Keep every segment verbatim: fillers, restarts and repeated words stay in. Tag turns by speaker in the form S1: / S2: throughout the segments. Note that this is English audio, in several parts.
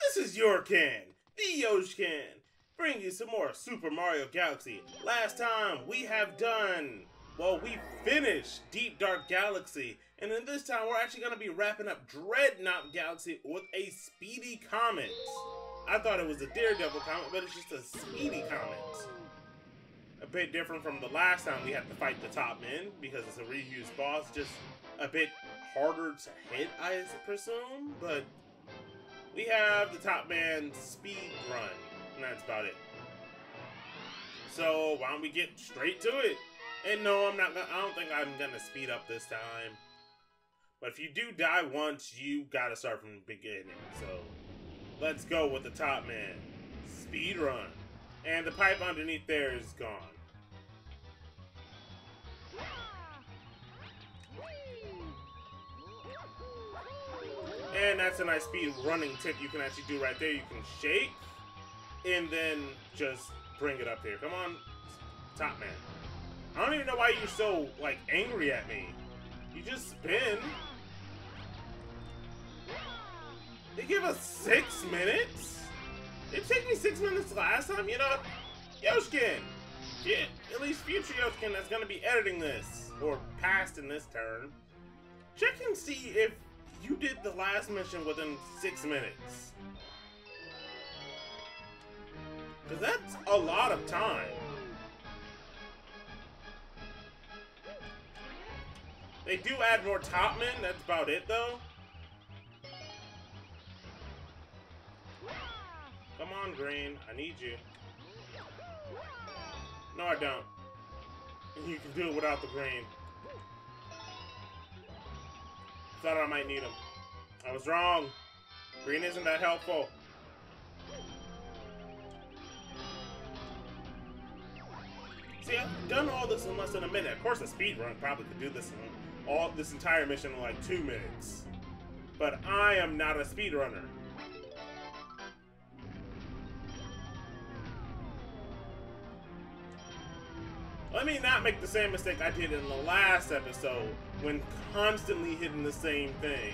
S1: This is your Ken, the Yoshkin, bringing you some more Super Mario Galaxy. Last time we have done, well, we finished Deep Dark Galaxy, and then this time we're actually going to be wrapping up Dreadnought Galaxy with a Speedy Comet. I thought it was a Daredevil Comet, but it's just a Speedy Comet. A bit different from the last time we had to fight the Top Men, because it's a reused boss, just a bit harder to hit, I presume, but we have the Top Man speed run, and that's about it. So why don't we get straight to it? And no, I'm not gonna, I don't think I'm gonna speed up this time. But if you do die once, you gotta start from the beginning. So let's go with the Top Man speed run. And the pipe underneath there is gone. And that's a nice speed running tip you can actually do right there. You can shake and then just bring it up here. Come on, Top Man. I don't even know why you're so, like, angry at me. You just spin. They give us six minutes? It took me six minutes last time, you know? Yoshkin! Yeah, at least future Yoshkin that's gonna be editing this, or past in this turn. Check and see if you did the last mission within six minutes. Cause that's a lot of time. They do add more Top Men, that's about it though. Come on, Green, I need you. No, I don't. You can do it without the green. Thought I might need him. I was wrong. Green isn't that helpful. See, I've done all this in less than a minute. Of course, a speedrun probably could do this in all this entire mission in like two minutes. But I am not a speedrunner. Let me not make the same mistake I did in the last episode when constantly hitting the same thing.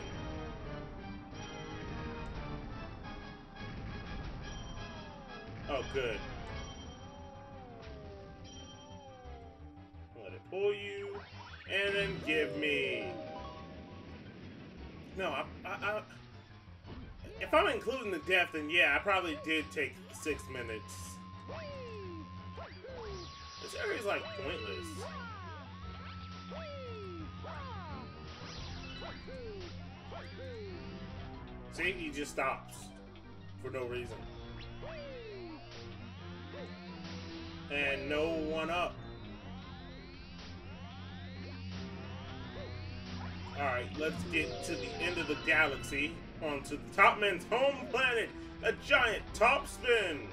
S1: Oh, good. Let it pull you, and then give me. No, I, I, I, if I'm including the death, then yeah, I probably did take six minutes. This area's like pointless. See, he just stops for no reason. And no one up. Alright, let's get to the end of the galaxy. Onto the Top Man's home planet. A giant top spin.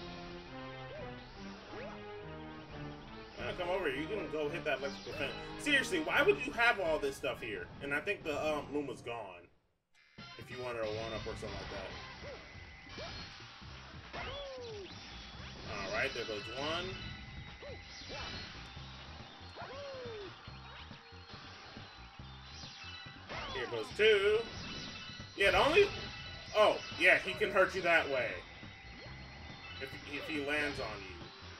S1: Come over here. You can go hit that electrical fence. Seriously, why would you have all this stuff here? And I think the um, Luma's gone. If you wanted a one-up or something like that. Alright, there goes one. Here goes two. Yeah, the only... Oh, yeah, he can hurt you that way. If, if he lands on you.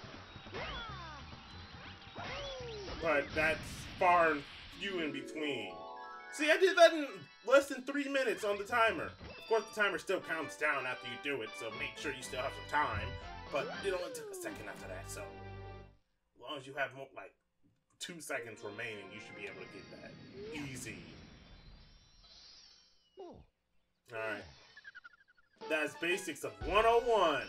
S1: But that's far and few in between. See, I did that in less than three minutes on the timer. Of course, the timer still counts down after you do it, so make sure you still have some time. But it only took a second after that, so as long as you have more, like two seconds remaining, you should be able to get that easy. All right, that's basics of one oh one.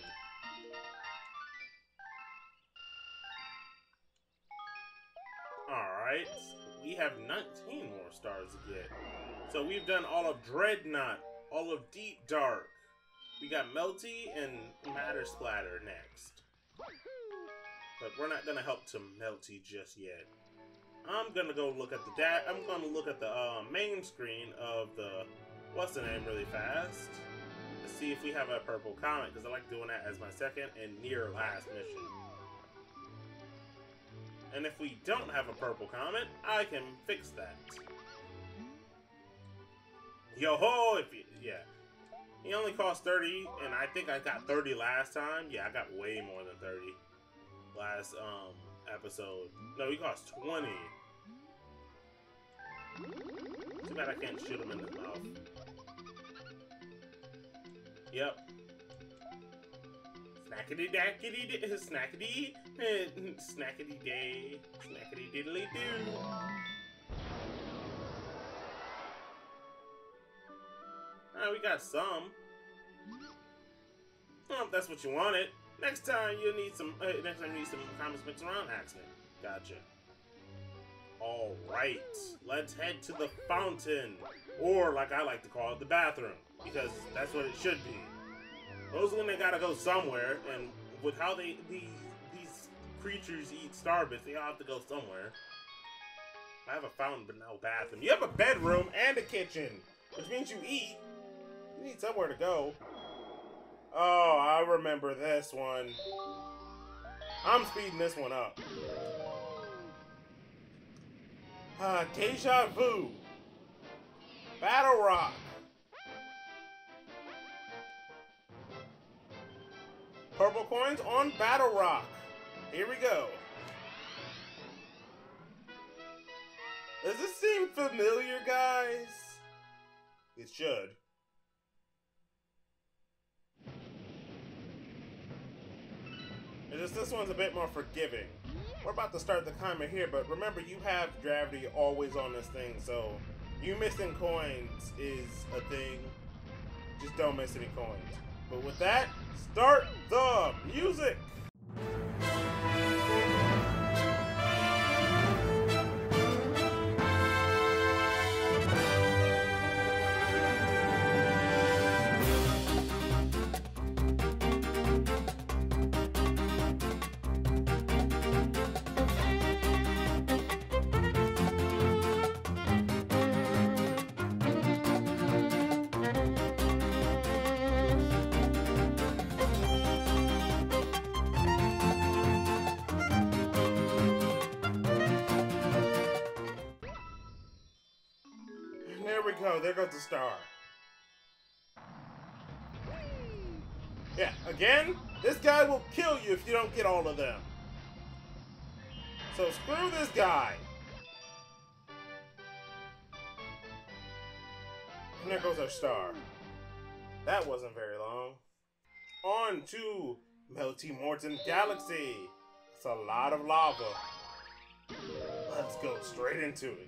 S1: Alright, we have nineteen more stars to get. So we've done all of Dreadnought, all of Deep Dark. We got Melty and Matter Splatter next. But we're not gonna help to Melty just yet. I'm gonna go look at the dat. I'm gonna look at the uh, main screen of the what's the name really fast. Let's see if we have a purple comet, because I like doing that as my second and near last mission. And if we don't have a purple comet, I can fix that. Yo ho! If you, yeah. He only cost thirty, and I think I got thirty last time. Yeah, I got way more than thirty last um episode. No, he cost twenty. Too bad I can't shoot him in the mouth. Yep. Snackety dackety d snackety snackety day snackety diddly doo. Alright, we got some. Well, if that's what you wanted. Next time you need some. Uh, next time you need some comments mixed around accident. Gotcha. All right, let's head to the fountain, or like I like to call it, the bathroom, because that's what it should be. Those women gotta go somewhere, and with how they these these creatures eat starbits, they all have to go somewhere. I have a fountain, but no bathroom. You have a bedroom and a kitchen, which means you eat. You need somewhere to go. Oh, I remember this one. I'm speeding this one up. Uh, Deja Vu. Battle Rock. Purple coins on Battle Rock. Here we go. Does this seem familiar, guys? It should. It's just this one's a bit more forgiving. We're about to start the timer here, but remember, you have gravity always on this thing, so you missing coins is a thing. Just don't miss any coins. But with that, start the music! There we go, there goes the star. Yeah, again, this guy will kill you if you don't get all of them. So screw this guy. And there goes our star. That wasn't very long. On to Melty Morton Galaxy. It's a lot of lava. Let's go straight into it.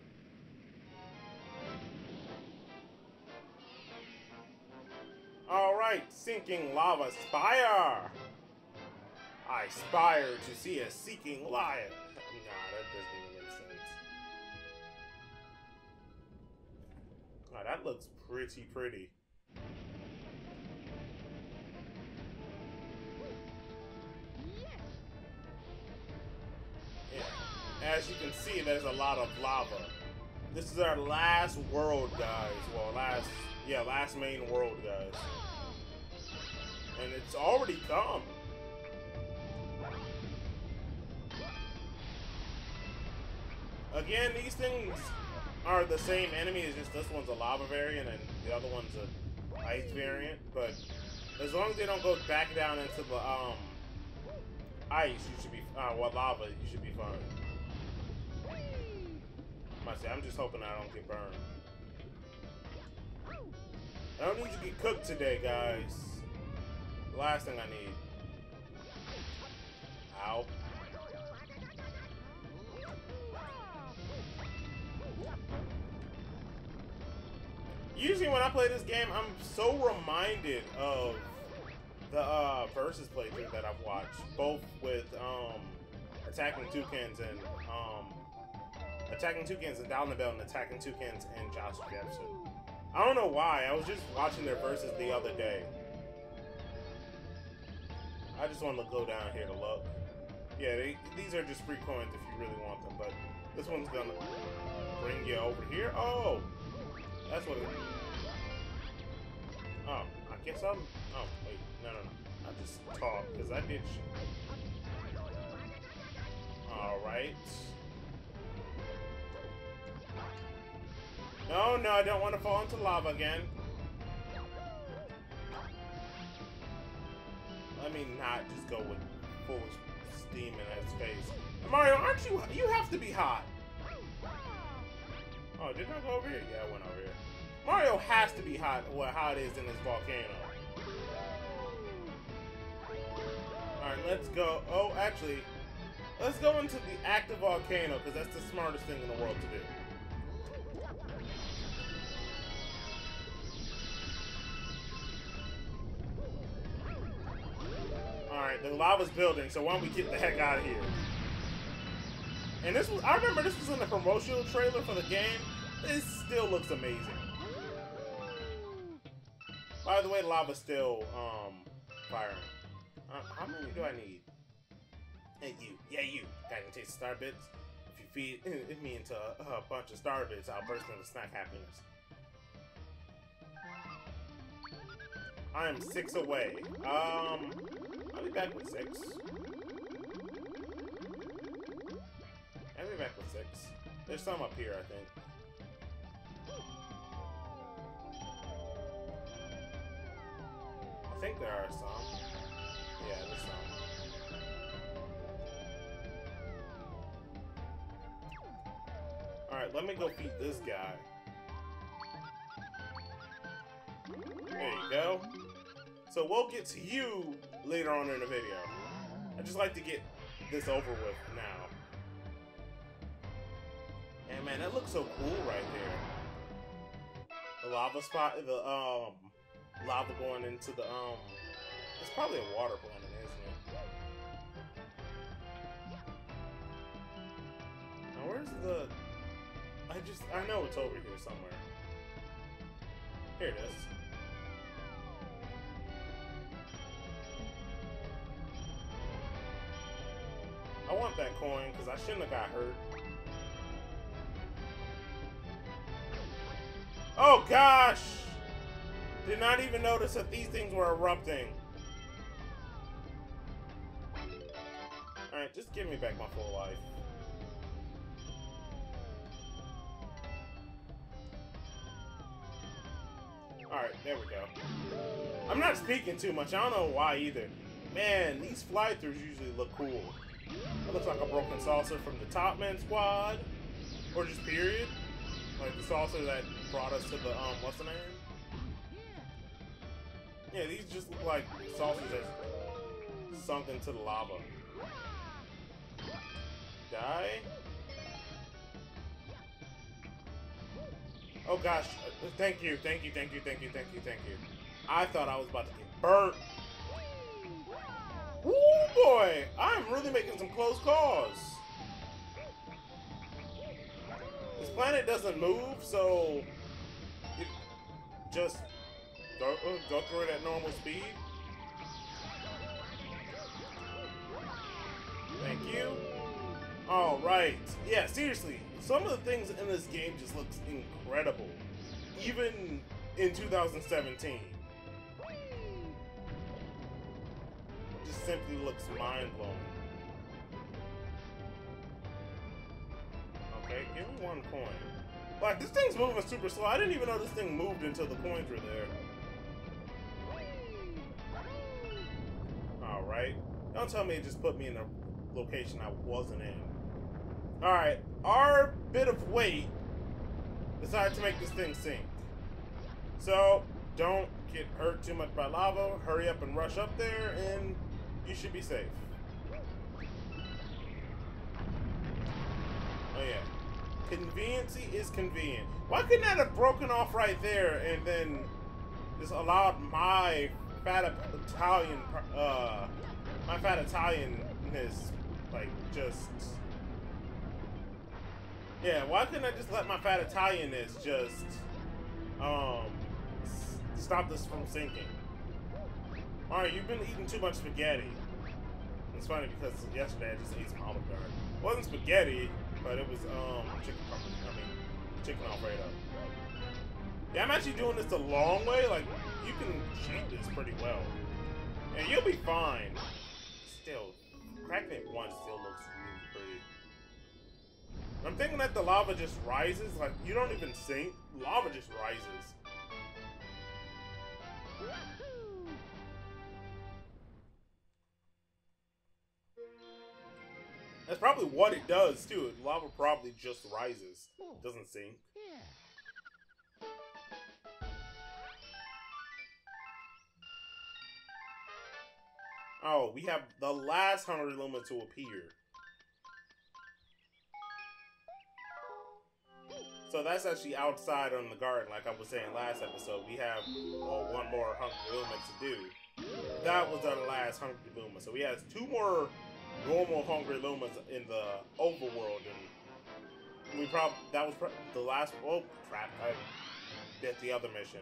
S1: Alright, sinking lava spire! I spire to see a seeking lion. Nah, that doesn't even make sense. Oh, that looks pretty pretty. Yeah. As you can see, there's a lot of lava. This is our last world, guys. Well, last, yeah, last main world, guys. And it's already come. Again, these things are the same enemy, it's just this one's a lava variant and the other one's a ice variant. But as long as they don't go back down into the um ice, you should be uh, well, lava, you should be fine. I say, I'm just hoping I don't get burned. I don't need to get cooked today, guys. The last thing I need. Ow. Usually when I play this game, I'm so reminded of the uh, Versus playthrough that I've watched, both with um, Attacking Toucans and um, Attacking Toucans and Down the Bell and Attacking Toucans and Josh Jefferson. I don't know why. I was just watching their Versus the other day. I just wanted to go down here to look. Yeah, they, these are just free coins if you really want them, but this one's gonna bring you over here. Oh, that's what it is. Oh, I guess I'm... Oh, wait. No, no, no. I just talk, because I did shit. Alright. No, no, I don't want to fall into lava again. let me not just go with full steam in his face. Mario, aren't you? You have to be hot. Oh, did I go over here? Yeah, I went over here. Mario has to be hot. What hot is in this volcano? All right, let's go. Oh, actually, let's go into the active volcano because that's the smartest thing in the world to do. Alright, the lava's building, so why don't we get the heck out of here? And this was, I remember this was in the promotional trailer for the game. This still looks amazing. By the way, the lava's still, um, firing. Uh, how many do I need? Hey, you. Yeah, you. Got any taste of star bits? If you feed me into a, a bunch of star bits, I'll burst into snack happiness. I am six away. Um, I'll be back with six. I'll be back with six. There's some up here, I think. I think there are some. Yeah, there's some. Alright, let me go feed this guy. There you go. So we'll get to you later on in the video. I just like to get this over with now. And man, that looks so cool right there. The lava spot, the um, lava going into the um, it's probably a water planet, isn't it? Now where's the? I just I know it's over here somewhere. Here it is. I want that coin because I shouldn't have got hurt. Oh gosh! Did not even notice that these things were erupting. Alright, just give me back my full life. Alright, there we go. I'm not speaking too much. I don't know why either. Man, these fly-throughs usually look cool. It looks like a broken saucer from the Top Man squad. Or just period. Like the saucer that brought us to the, um, what's the name? Yeah, these just look like saucers that sunk into the lava. Die? Oh gosh, thank you, thank you, thank you, thank you, thank you, thank you. I thought I was about to get burnt. Woo boy, I'm really making some close calls. This planet doesn't move, so you just go, go through it at normal speed. Thank you. All right. Yeah, seriously, some of the things in this game just looks incredible, even in two thousand seventeen. It just simply looks mind-blowing. Okay, give me one coin. Like, this thing's moving super slow. I didn't even know this thing moved until the coins were there. Alright. Don't tell me it just put me in a location I wasn't in. Alright, our bit of weight decided to make this thing sink. So, don't get hurt too much by lava. Hurry up and rush up there, and you should be safe. Oh yeah. Conveniency is convenient. Why couldn't that have broken off right there and then just allowed my fat Italian, uh, my fat Italianness, like, just... Yeah, why couldn't I just let my fat Italianness just, um, s stop this from sinking? Alright, you've been eating too much spaghetti. It's funny because yesterday I just ate some Olive Garden. It wasn't spaghetti, but it was, um, chicken, I mean, chicken Alfredo. Yeah, I'm actually doing this the long way. Like, you can cheat this pretty well. And you'll be fine. Still, cracking it once still looks really pretty. I'm thinking that the lava just rises, like, you don't even sink, lava just rises. That's probably what it does too. Lava probably just rises, doesn't sink. Oh, we have the last Hungry Luma to appear. So that's actually outside on the garden, like I was saying last episode. We have well, one more Hungry Luma to do. That was our last Hungry Luma. So we have two more normal Hungry Lumas in the overworld, and we probably that was pro the last. Oh crap! I did the other mission.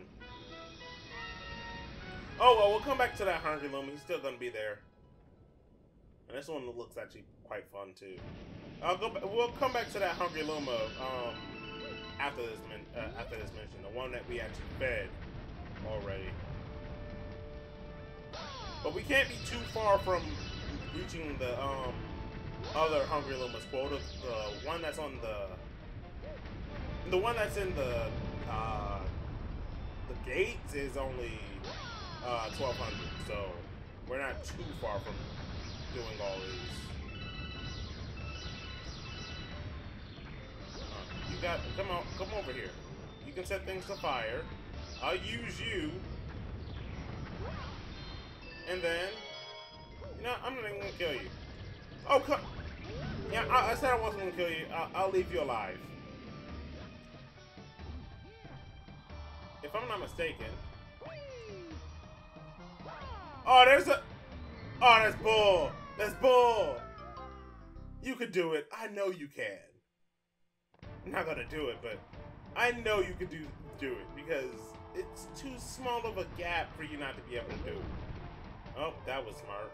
S1: Oh well, we'll come back to that Hungry Luma. He's still gonna be there, and this one looks actually quite fun too. I'll go. We'll come back to that Hungry Luma um, after this min uh, after this mission, the one that we actually fed already. But we can't be too far from reaching the um, other Hungry Luma's quota. The one that's on the the one that's in the uh, the gates is only uh, twelve hundred, so we're not too far from doing all these. Uh, you got come on, come over here. You can set things to fire. I'll use you, and then. No, I'm not even gonna kill you. Oh, come. Yeah, I, I said I wasn't gonna kill you. I'll, I'll leave you alive. If I'm not mistaken. Oh, there's a. Oh, that's bull. That's bull. You could do it. I know you can. I'm not gonna do it, but I know you could do do it because it's too small of a gap for you not to be able to do it. Oh, that was smart.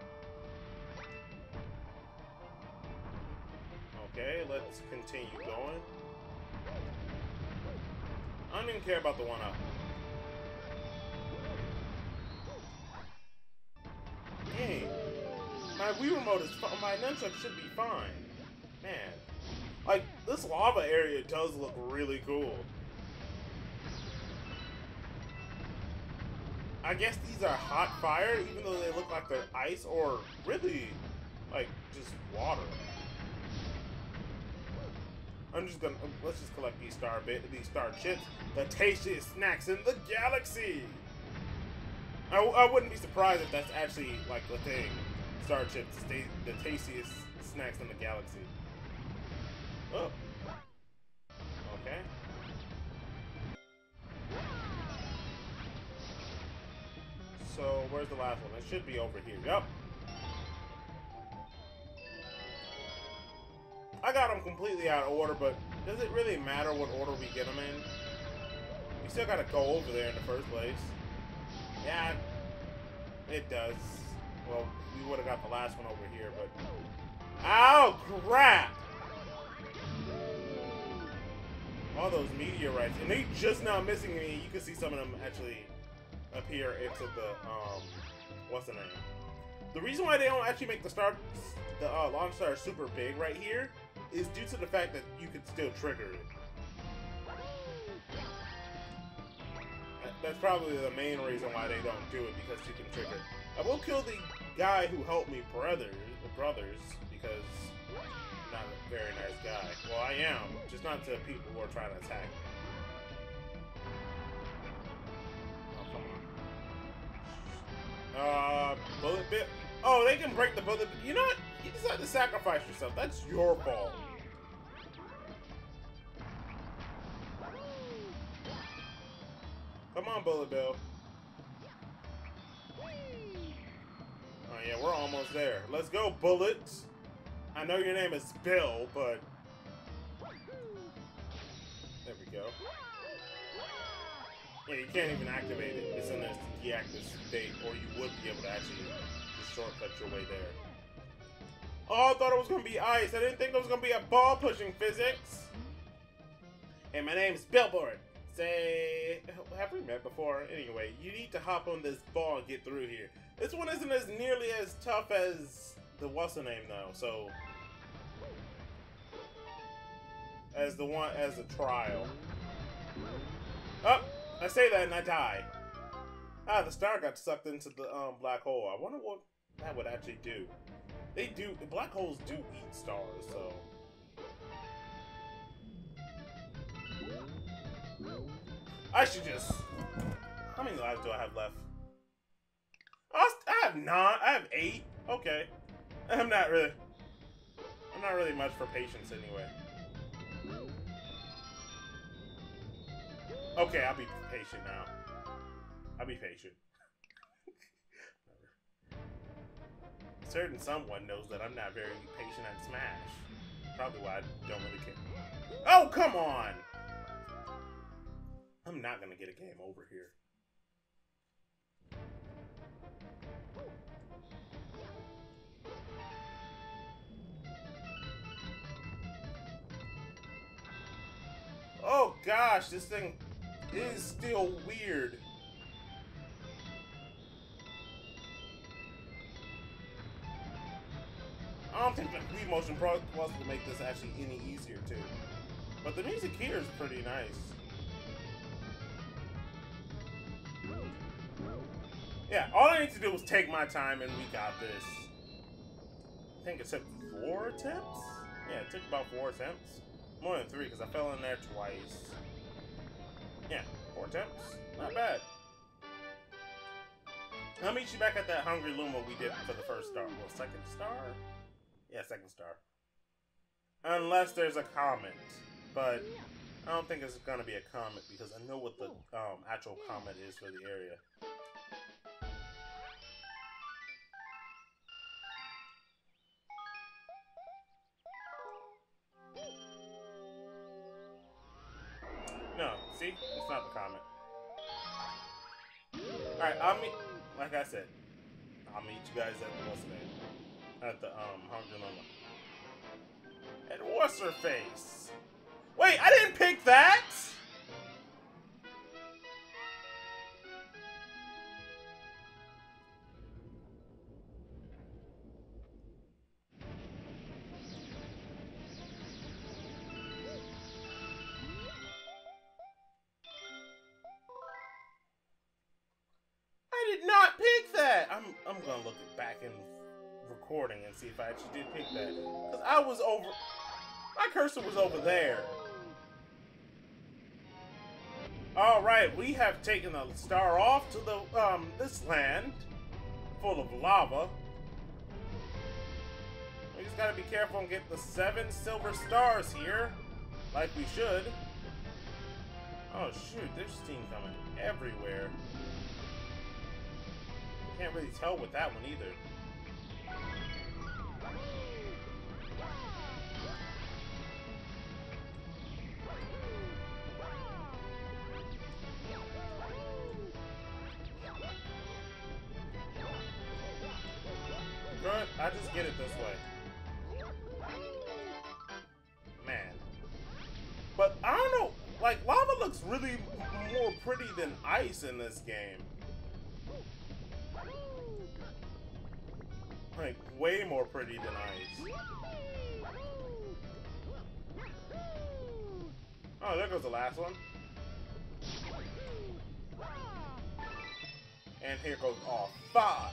S1: Okay, let's continue going. I don't even care about the one up. Dang. My Wii remote is fine. My nunchuck should be fine. Man. Like, this lava area does look really cool. I guess these are hot fire, even though they look like they're ice, or really, like, just water. I'm just gonna let's just collect these star bit these star chips, the tastiest snacks in the galaxy. I, I wouldn't be surprised if that's actually like the thing, star chips, the, the tastiest snacks in the galaxy. Oh, okay. So where's the last one? It should be over here. Yep. I got them completely out of order, but does it really matter what order we get them in? We still gotta go over there in the first place. Yeah, it does. Well, we would have got the last one over here, but... Ow, crap! All those meteorites, and they just now missing me. You can see some of them actually appear into the, um, what's the name? The reason why they don't actually make the star, the uh, launch star super big right here is due to the fact that you can still trigger it. That's probably the main reason why they don't do it, because you can trigger it. I will kill the guy who helped me brothers, brothers because I'm not a very nice guy. Well, I am, just not to people who are trying to attack me. Oh, come on. Uh, bullet bit. Oh, they can break the bullet. You know what? You decided to sacrifice yourself. That's your fault. Come on, Bullet Bill. Oh yeah, we're almost there. Let's go, Bullet. I know your name is Bill, but... There we go. Yeah, you can't even activate it. It's in this deactive state, or you would be able to actually just shortcut your way there. Oh, I thought it was going to be ice. I didn't think it was going to be a ball pushing physics. Hey, my name's Billboard. Say, have we met before? Anyway, you need to hop on this ball and get through here. This one isn't as nearly as tough as the what's the name though, so as the one as a trial. Oh, I say that and I die. Ah, the star got sucked into the um black hole. I wonder what that would actually do. They do, black holes do eat stars, so. I should just, how many lives do I have left? I have nine, I have eight, okay. I'm not really, I'm not really much for patience anyway. Okay, I'll be patient now. I'll be patient. Certain someone knows that I'm not very patient at Smash. Probably why I don't really care. Oh, come on! I'm not gonna get a game over here. Oh gosh, this thing is still weird. I don't think the Wii Motion Pro Plus will make this actually any easier too. But the music here is pretty nice. Yeah, all I need to do is take my time and we got this. I think it took four attempts? Yeah, it took about four attempts. More than three, because I fell in there twice. Yeah, four attempts. Not bad. I'll meet you back at that Hungry Luma we did for the first star. Well, second star? Yeah, second star. Unless there's a comment. But I don't think it's going to be a comment because I know what the um, actual comment is for the area. No, see? It's not the comment. Alright, I'll meet, like I said, I'll meet you guys at the, what's the name? At the, um, Hungry Luma. And what's her face? Wait, I didn't pick that! I did not pick that! I'm, I'm gonna look it back in recording and see if I actually did pick that. Because I was over... My cursor was over there. Alright, we have taken a star off to the, um, this land full of lava. We just gotta be careful and get the seven silver stars here, like we should. Oh shoot, there's steam coming everywhere. Can't really tell with that one either. Good, I just get it this way. Man. But I don't know, like lava looks really more pretty than ice in this game. Like, way more pretty than ice. Oh, there goes the last one. And here goes all five.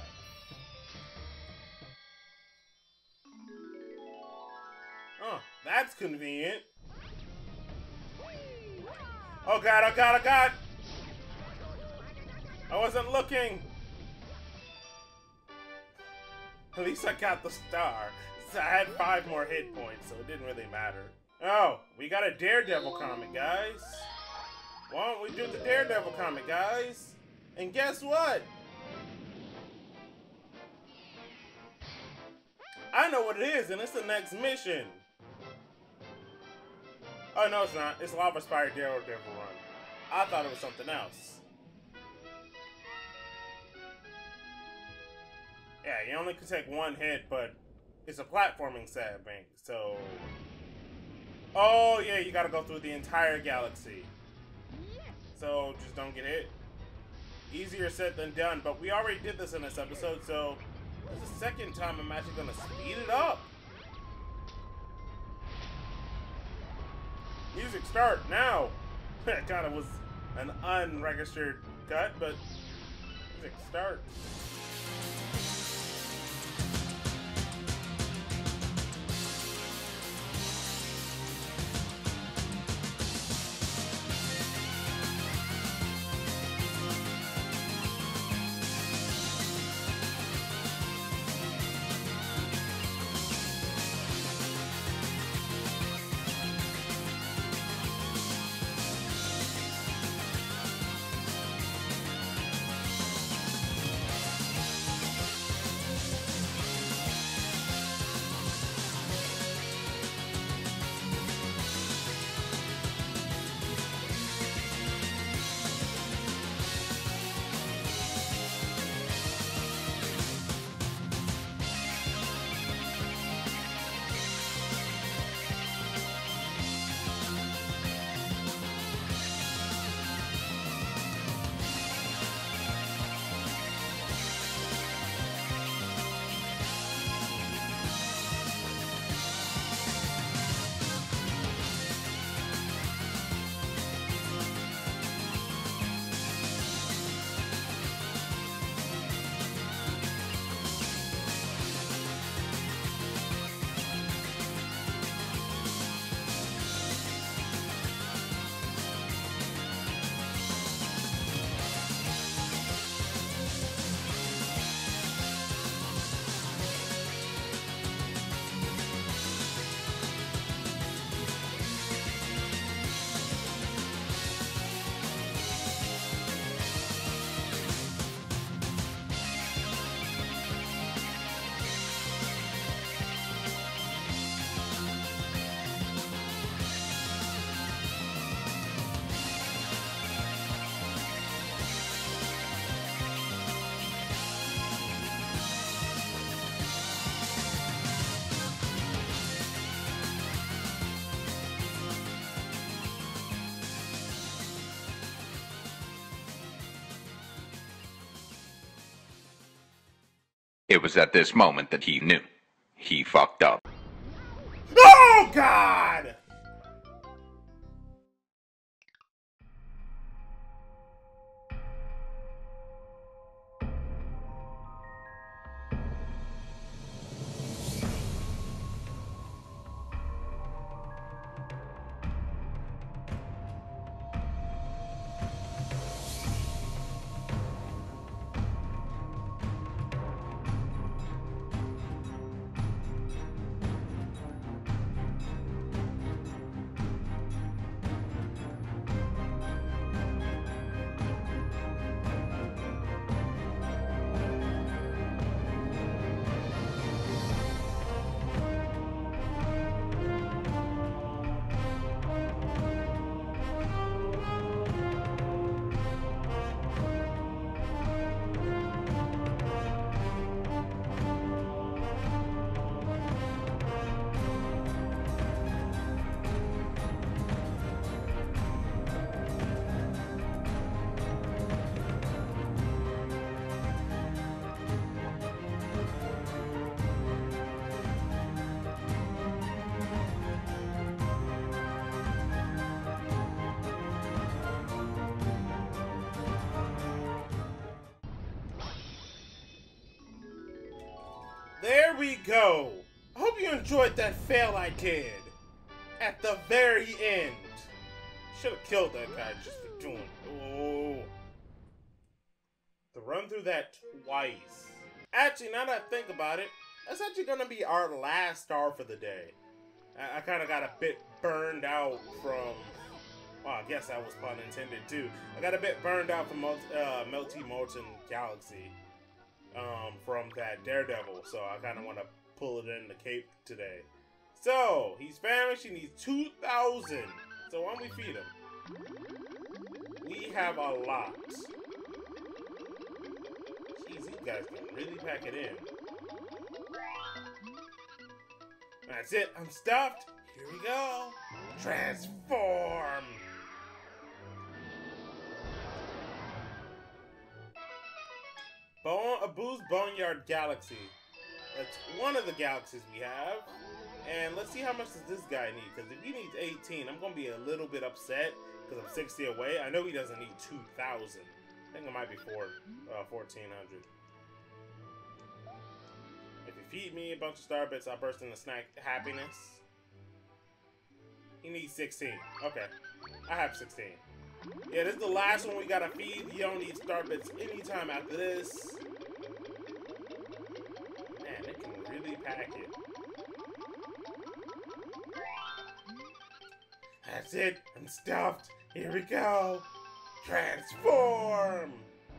S1: Oh, that's convenient. Oh god, oh god, oh god! I wasn't looking! At least I got the star. So I had five more hit points, so it didn't really matter. Oh, we got a Daredevil comic, guys. Why don't we do the Daredevil comic, guys? And guess what? I know what it is, and it's the next mission. Oh, no, it's not. It's Lava Spire Daredevil Run. I thought it was something else. Yeah, you only can take one hit, but it's a platforming setting, so... Oh, yeah, you gotta go through the entire galaxy. So, just don't get hit. Easier said than done, but we already did this in this episode, so... This is the second time I'm actually gonna speed it up. Music start, now! That kind of was an unregistered cut, but... Music start.
S2: It was at this moment that he knew. He fucked up.
S1: Oh, God! There we go. I hope you enjoyed that fail I did. At the very end. Should have killed that guy just for doing it. Oh. To run through that twice. Actually, now that I think about it, that's actually going to be our last star for the day. I, I kind of got a bit burned out from... Well, I guess that was pun intended too. I got a bit burned out from uh, Melty Molten Galaxy. Um, from that Daredevil, so I kind of want to pull it in the cape today. So, he's famished, he needs two thousand. So why don't we feed him? We have a lot. Jeez, these guys can really pack it in. That's it, I'm stuffed. Here we go. Transform! Bone, Abu's Boneyard Galaxy. That's one of the galaxies we have. And let's see how much does this guy need. Because if he needs eighteen, I'm going to be a little bit upset. Because I'm sixty away. I know he doesn't need two thousand. I think it might be four, uh, fourteen hundred. If you feed me a bunch of star bits, I'll burst into snack happiness. He needs sixteen. Okay. I have sixteen. Yeah, this is the last one we gotta feed. You don't need star bits anytime after this. Man, it can really pack it. That's it. I'm stuffed. Here we go. Transform!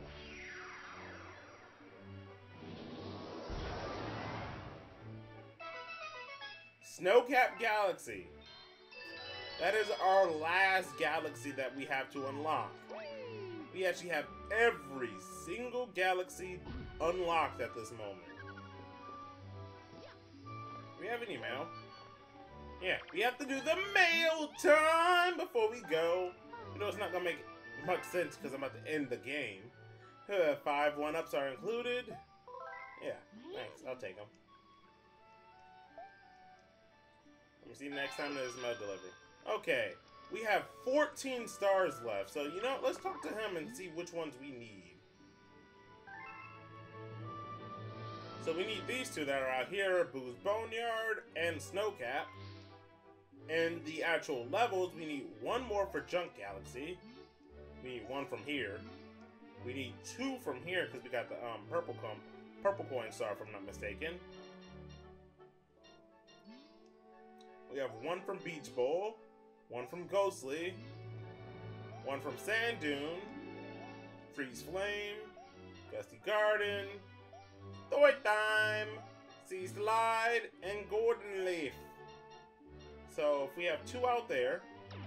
S1: Snowcap Galaxy. That is our last galaxy that we have to unlock. We actually have every single galaxy unlocked at this moment. Do we have any mail? Yeah, we have to do the mail time before we go. You know, it's not gonna make much sense because I'm about to end the game. Uh, five one-ups are included. Yeah, thanks. I'll take them. Let me see next time there's mail delivery. Okay, we have fourteen stars left, so you know, let's talk to him and see which ones we need. So we need these two that are out here, Abu's Boneyard and Snowcap. And the actual levels, we need one more for Junk Galaxy. We need one from here. We need two from here because we got the um, purple, com purple coin star, if I'm not mistaken. We have one from Beach Bowl. One from Ghostly, one from Sand Dune, Freeze Flame, Gusty Garden, Toy Time, Sea Slide, and Golden Leaf. So if we have two out there,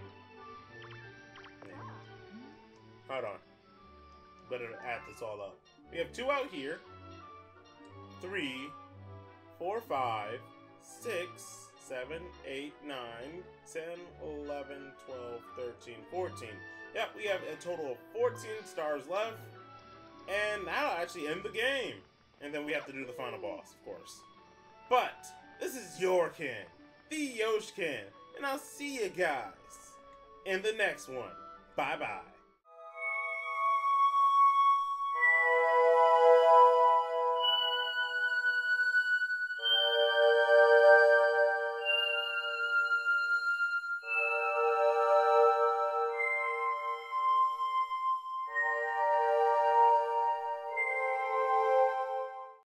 S1: hold on, better add this all up. We have two out here, three, four, five, six, seven, eight, nine, ten, eleven, twelve, thirteen, fourteen. Yep, we have a total of fourteen stars left. And that'll actually end the game. And then we have to do the final boss, of course. But this is your Ken, the Yoshkin, and I'll see you guys in the next one. Bye bye.